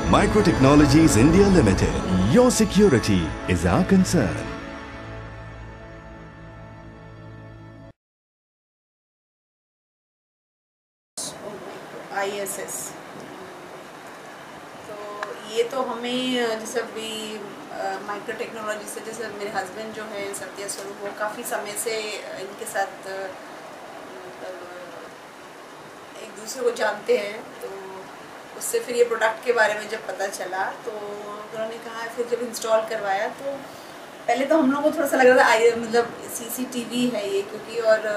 Micro Technologies India Limited. Your security is our concern. ISS तो ये तो हमें जैसे अभी माइक्रो टेक्नोलॉजी से, जैसे मेरे हस्बैंड जो है सत्या स्वरूप, वो काफ़ी समय से इनके साथ एक दूसरे को जानते हैं। तो उससे फिर ये प्रोडक्ट के बारे में जब पता चला तो उन्होंने कहा, फिर जब इंस्टॉल करवाया तो पहले तो हम लोग को थोड़ा सा लग रहा था मतलब CCTV है ये, क्योंकि और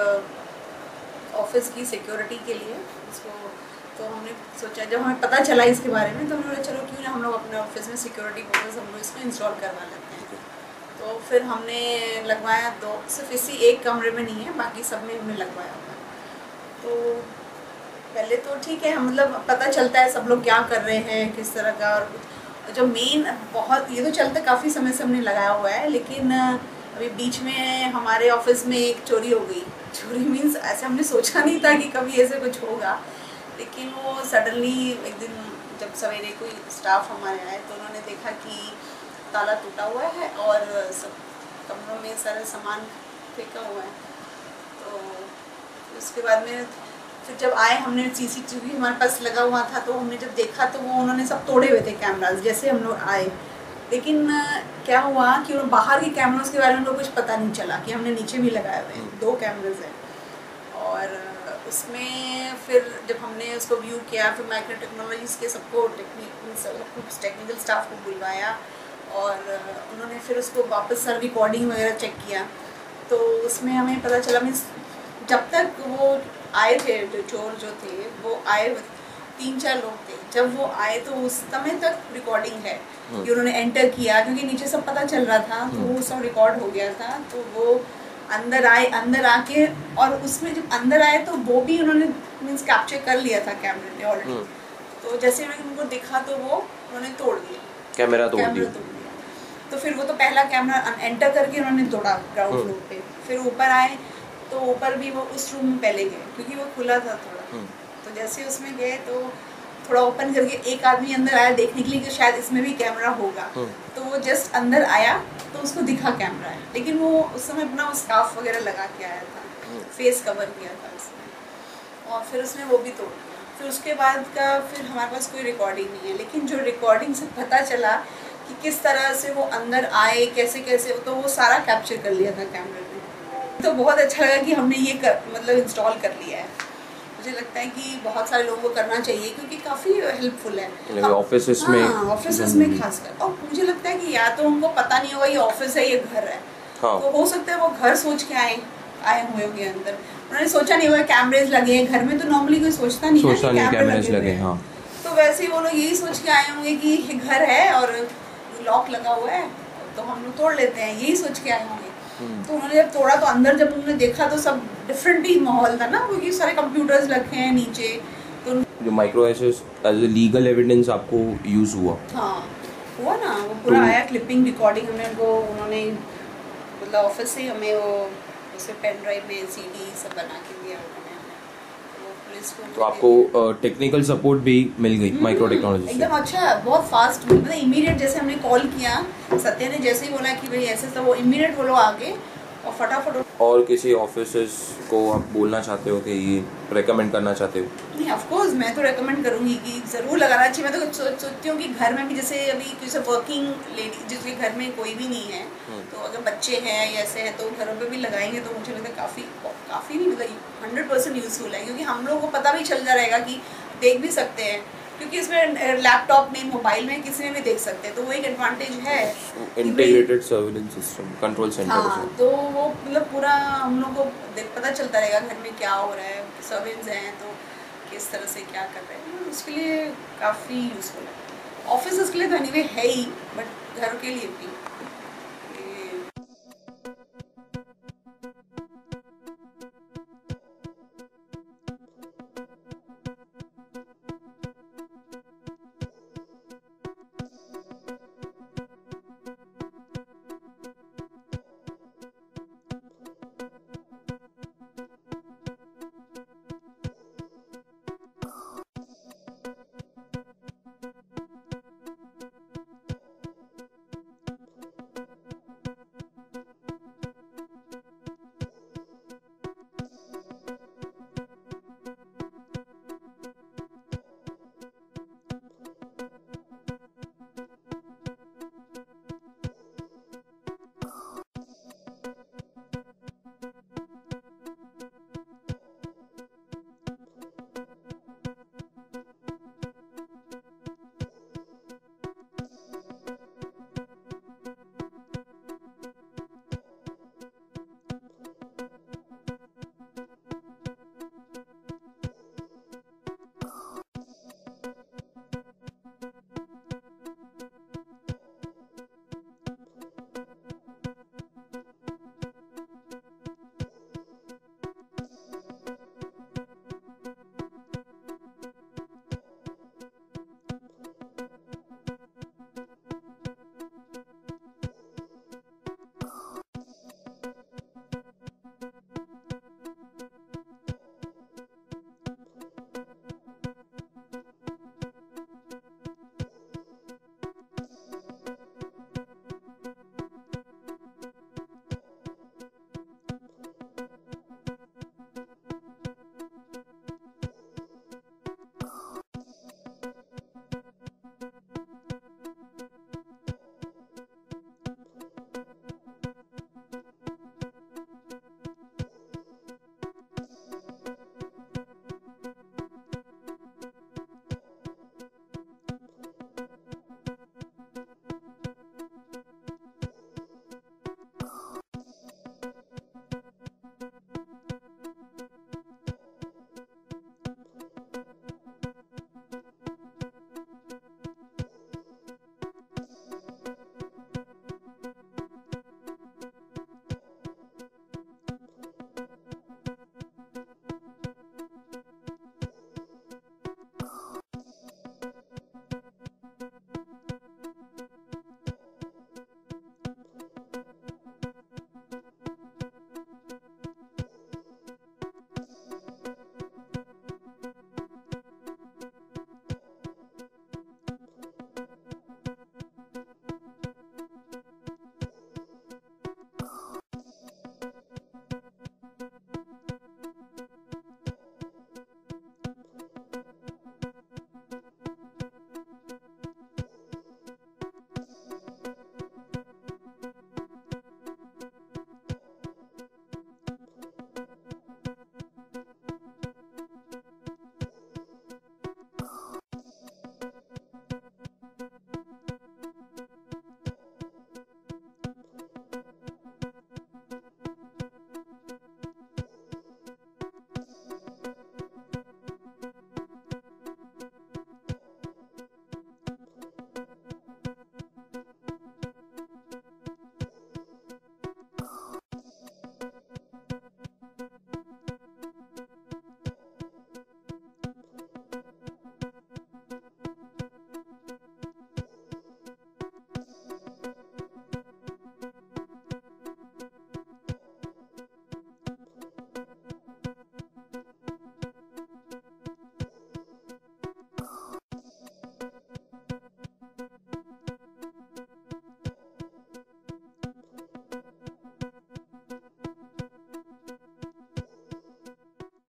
ऑफिस की सिक्योरिटी के लिए इसको, तो हमने सोचा, जब हमें पता चला इसके बारे में तो हमने चलो क्यों ना हम लोग अपने ऑफिस में सिक्योरिटी पर्पस हम लोग इसको इंस्टॉल करवा लेते हैं। तो फिर हमने लगवाया, दो सिर्फ इसी एक कमरे में नहीं है, बाकी सब में हमने लगवाया हुआ है। तो पहले तो ठीक है, मतलब पता चलता है सब लोग क्या कर रहे हैं, किस तरह का, और जो मेन बहुत ये तो चलता काफ़ी समय से हमने लगाया हुआ है, लेकिन अभी बीच में हमारे ऑफिस में एक चोरी हो गई। चोरी मीन्स ऐसे हमने सोचा नहीं था कि कभी ऐसे कुछ होगा, लेकिन वो सडनली एक दिन जब सवेरे कोई स्टाफ हमारे आए तो उन्होंने देखा कि ताला टूटा हुआ है और सब कमरों में सारे सामान फेंका हुआ है। तो उसके बाद में फिर जब आए, हमने CCTV हमारे पास लगा हुआ था, तो हमने जब देखा तो वो उन्होंने सब तोड़े हुए थे कैमराज जैसे हम लोग आए। लेकिन क्या हुआ कि उन बाहर के कैमरास के बारे में उनको कुछ पता नहीं चला कि हमने नीचे भी लगाए हुए हैं, 2 कैमराज हैं। और उसमें फिर जब हमने उसको व्यू किया, फिर माइक्रो टेक्नोलॉजीज़ के सबको टेक्निकल स्टाफ को बुलवाया और उन्होंने फिर उसको वापस सर रिकॉर्डिंग वगैरह चेक किया। तो उसमें हमें पता चला, मीन्स जब तक वो आए थे, जो चोर जो थे वो आए, 3-4 लोग थे, जब वो आए तो उस समय तक रिकॉर्डिंग है कि उन्होंने एंटर किया, क्योंकि नीचे सब पता चल रहा था, तो वो सब रिकॉर्ड हो गया था। तो वो अंदर आए, अंदर आके, और उसमें जब अंदर आए तो वो भी उन्होंने मीन्स कैप्चर कर लिया था कैमरे में ऑलरेडी। तो जैसे मैंने उनको देखा तो वो उन्होंने तोड़ दिया, कैमरा तोड़ दिया। तो फिर वो तो पहला कैमरा एंटर करके उन्होंने तोड़ा ग्राउंड फ्लोर पे। फिर ऊपर आए तो ऊपर भी वो उस रूम में पहले गए, क्योंकि वो खुला था थोड़ा। तो जैसे उसमें गए तो थोड़ा ओपन करके एक आदमी अंदर आया देखने के लिए कि शायद इसमें भी कैमरा होगा। तो वो जस्ट अंदर आया तो उसको दिखा कैमरा है, लेकिन वो उस समय अपना स्कार्फ वगैरह लगा के आया था, फेस कवर किया था उसने, और फिर उसने वो भी तोड़ दिया। फिर उसके बाद का फिर हमारे पास कोई रिकॉर्डिंग नहीं है, लेकिन जो रिकॉर्डिंग से पता चला कि किस तरह से वो अंदर आए, कैसे कैसे, तो वो सारा कैप्चर कर लिया था कैमरे में। तो बहुत अच्छा लगा कि हमने ये मतलब इंस्टॉल कर लिया है। मुझे लगता है कि बहुत सारे लोगों को करना चाहिए, क्योंकि काफ़ी हेल्पफुल है ऑफिस में, ऑफिस में खासकर। और मुझे लगता है कि या तो उनको पता नहीं होगा ये ऑफिस है, ये घर है। हाँ। तो हो सकता है वो घर सोच के आए हुए होंगे अंदर, उन्होंने सोचा नहीं होगा कैमरेज लगे हैं घर में। तो नॉर्मली कोई सोचता नहीं कैमरेज लगे। हाँ। तो वैसे ही वो लोग यही सोच के आए होंगे कि ये घर है और लॉक लगा हुआ है, तो हम लोग तोड़ लेते हैं, यही सोच के आए होंगे। तो उन्होंने जब तोड़ा तो अंदर जब उन्होंने देखा तो सब डिफरेंट ही माहौल था ना, क्योंकि सारे कंप्यूटर्स रखे हैं नीचे। तो जो माइक्रो एसेस एज ए लीगल एविडेंस आपको यूज हुआ? हाँ हुआ ना, वो पूरा आया, क्लिपिंग रिकॉर्डिंग हमने उन्होंने मतलब ऑफिस से हमें वो उसे पेन ड्राइव में CD सब बना के दिया उन्होंने। तो आपको टेक्निकल सपोर्ट भी मिल गई माइक्रो टेक्नोलॉजी से? एकदम अच्छा, बहुत फास्ट, मतलब इमीडिएट। जैसे हमने कॉल किया, सत्या ने जैसे ही बोला कि भाई ऐसे, तो वो इमीडिएट वो लोग आगे और फटाफट। और किसी ऑफिसेस को आप बोलना चाहते हो कि ये रेकमेंड करना चाहते हो? नहीं, ऑफ कोर्स मैं तो रेकमेंड करूँगी कि ज़रूर लगाना चाहिए। मैं तो सोचती हूँ कि घर में भी, जैसे अभी किसी वर्किंग लेडी जिसके घर में कोई भी नहीं है, तो अगर बच्चे हैं या ऐसे हैं तो घरों पे भी लगाएंगे तो मुझे लगता है काफ़ी नहीं, मतलब 100% यूज़फुल है, क्योंकि हम लोगों को पता भी चल जाएगा कि देख भी सकते हैं, क्योंकि इसमें लैपटॉप में, मोबाइल में, किसी में भी देख सकते हैं। तो वो एक एडवांटेज है, integrated surveillance system, control centre. हाँ, तो वो मतलब पूरा हम लोग को पता चलता रहेगा घर में क्या हो रहा है, सर्वेंट्स हैं तो किस तरह से क्या कर रहे हैं। उसके लिए काफ़ी यूज़फुल है। ऑफिस के लिए तो एनीवे है ही, बट घर के लिए भी।